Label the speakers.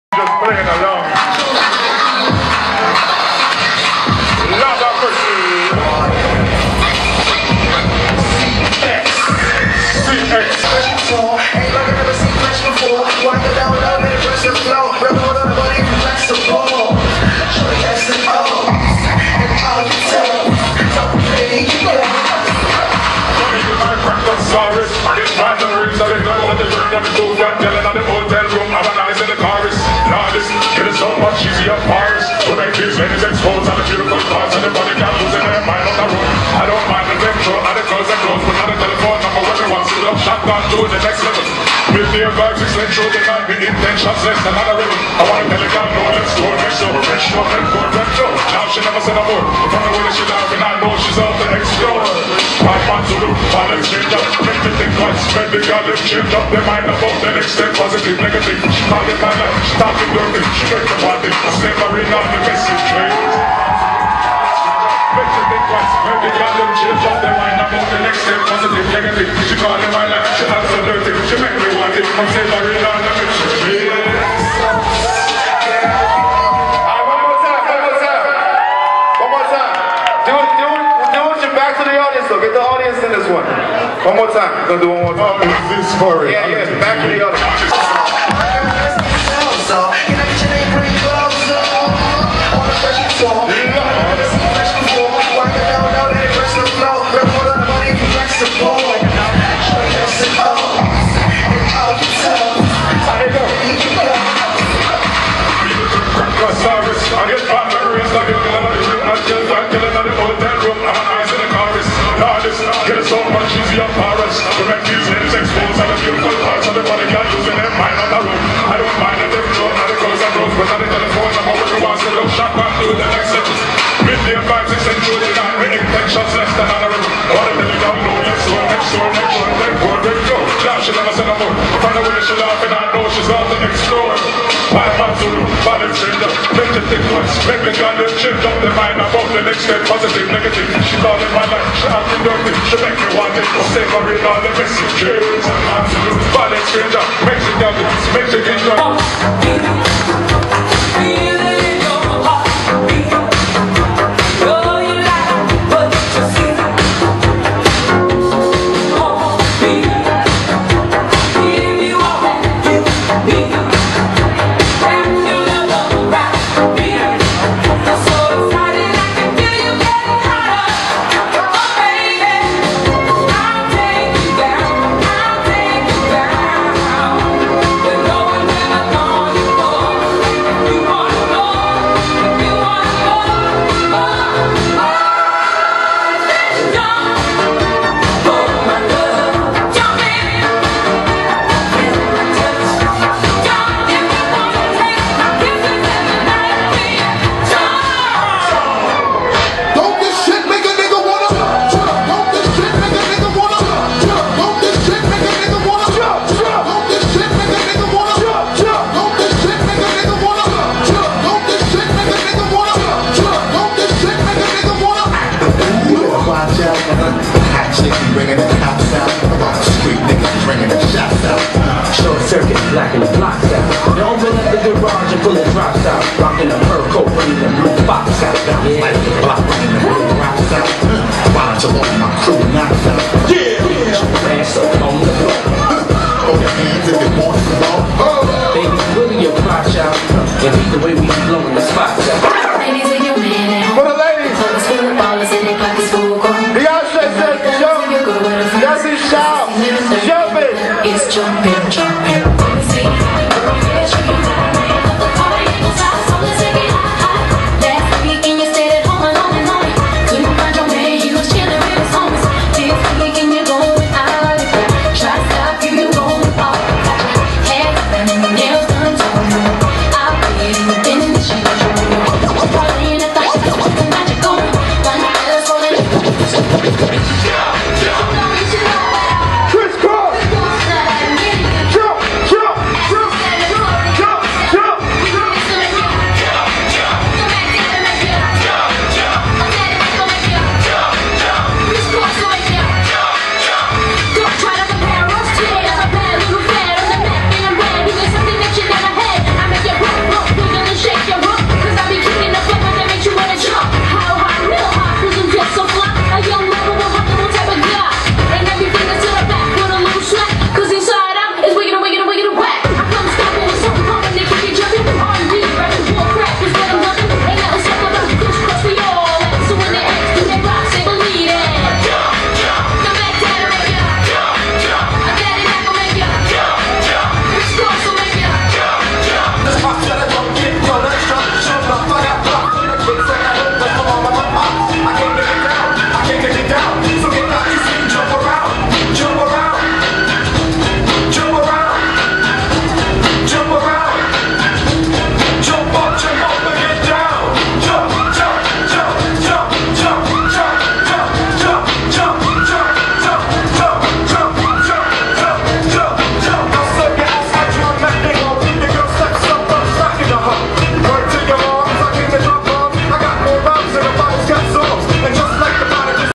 Speaker 1: Just playing along. Love of mercy. CX.
Speaker 2: Ain't like I never seen flesh before. Wind it down low, let it brush the flow. Rub on the body, flex the ball. Show the S and O. And all you tell. Don't play, you go.
Speaker 1: Sorry, it's my memories of the girl at the drink and the food got yelling at the hotel room. I'm a nice in the chorus. Now this, it is so much easier Paris. To make these ladies exposed on the beautiful parts and the body can't lose in their mind on the road. I don't mind the control and the clothes and clothes, but not the telephone number when they want to love shotgun to the next level. With the vibes, it's like through the night, we need 10 shots less than another rhythm. I want to tell the girl, no, let's go, let's go, let's go, let's go, let's go. Now she never said a word, from the way that she laughing, I know she's out to explore. Five months to do, all exchange up, make me think twice, make the girl live, change up their mind about the next step, positive, negative. She called it my life, she talking dirty, she make the party, slavery, not the message, right? Make me think twice, make the girl live, change up their mind about the next step, positive, negative. She called it my life, she not so dirty, she make me want it, from slavery, not the message, right?
Speaker 3: So get the audience in this one. One more time. We're gonna do one more time.
Speaker 1: Oh, this story.
Speaker 3: Yeah, back to the audience.
Speaker 1: Get so much easier for us to make these ladies exposed and the beautiful parts of the body can't use in their mind on the road. I don't mind the different and the clothes and roads, but on the telephone I'm over the ones that look shot back to the next sentence. Million vibes essential to that, we intentions less than honorable. I want to tell you down low, let's go, next door, next door, next door, next door. Now she never said a word, from the way she laughing I know she's out to explore. Five months to do, body stranger, make the thick ones, make the girl live, change up their mind about the next step, positive, negative. She called it my life, she acting dirty, she make me want it, but stay for real, all the messages. Body stranger, makes it young, makes it enjoy.
Speaker 4: Black and the blocks out. They open up the garage and pull the drops out. Rocking a fur coat, bringing the blue box out. Yeah, like the block, bringing the blue rocks out. Why don't you walk my crew knocks out? Yeah, ass up on the floor. Hold your hands if you want to fall. Baby, put your crotch out. And beat the way we